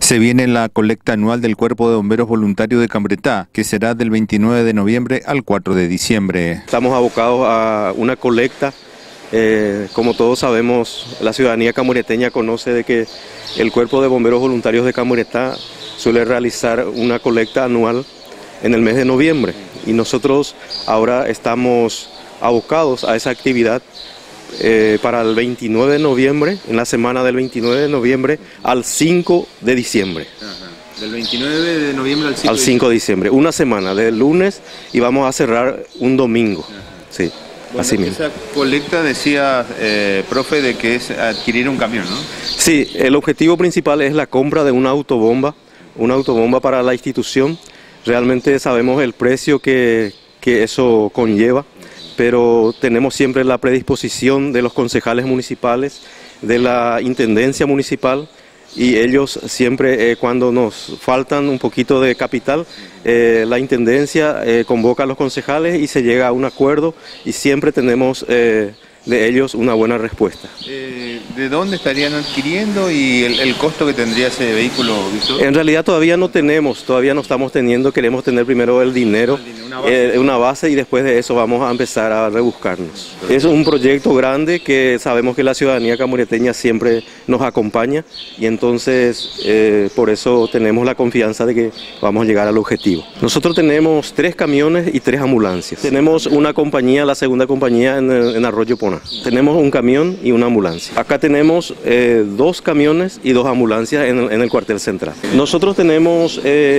Se viene la colecta anual del Cuerpo de Bomberos Voluntarios de Cambretá, que será del 29 de noviembre al 4 de diciembre. Estamos abocados a una colecta. Como todos sabemos, la ciudadanía camoreteña conoce de que el Cuerpo de Bomberos Voluntarios de Cambretá suele realizar una colecta anual en el mes de noviembre. Y nosotros ahora estamos abocados a esa actividad para el 29 de noviembre, en la semana del 29 de noviembre al 5 de diciembre. Ajá. Del 29 de noviembre al 5 de diciembre, una semana, del lunes, y vamos a cerrar un domingo. Ajá. Sí, bueno, así mismo. Esa colecta decía, profe, de que es adquirir un camión, ¿no? Sí, el objetivo principal es la compra de una autobomba para la institución. Realmente sabemos el precio que eso conlleva, pero tenemos siempre la predisposición de los concejales municipales, de la intendencia municipal, y ellos siempre cuando nos faltan un poquito de capital, la intendencia convoca a los concejales y se llega a un acuerdo, y siempre tenemos de ellos una buena respuesta. ¿De dónde estarían adquiriendo y el costo que tendría ese vehículo, Víctor? En realidad todavía no estamos teniendo, queremos tener primero el dinero, una base, y después de eso vamos a empezar a rebuscarnos. Es un proyecto grande que sabemos que la ciudadanía camoreteña siempre nos acompaña, y entonces por eso tenemos la confianza de que vamos a llegar al objetivo. Nosotros tenemos 3 camiones y 3 ambulancias. Tenemos una compañía, la segunda compañía en Arroyo Poná. Tenemos un camión y una ambulancia. Acá tenemos 2 camiones y 2 ambulancias en el cuartel central. Nosotros tenemos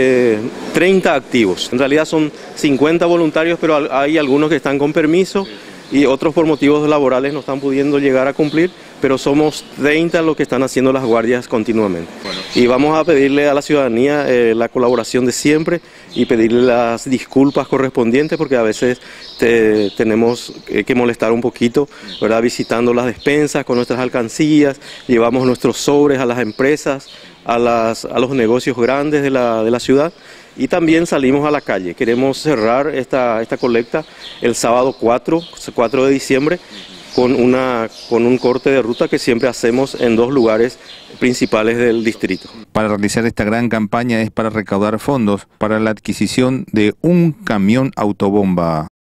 30 activos. En realidad son 50 voluntarios, pero hay algunos que están con permiso y otros por motivos laborales no están pudiendo llegar a cumplir, pero somos 30 los que están haciendo las guardias continuamente. Bueno. Y vamos a pedirle a la ciudadanía la colaboración de siempre y pedirle las disculpas correspondientes, porque a veces tenemos que molestar un poquito, ¿verdad? Visitando las despensas con nuestras alcancías, llevamos nuestros sobres a las empresas, a los negocios grandes de la ciudad, y también salimos a la calle. Queremos cerrar esta colecta el sábado 4 de diciembre, con un corte de ruta que siempre hacemos en 2 lugares principales del distrito. Para realizar esta gran campaña es para recaudar fondos para la adquisición de un camión autobomba.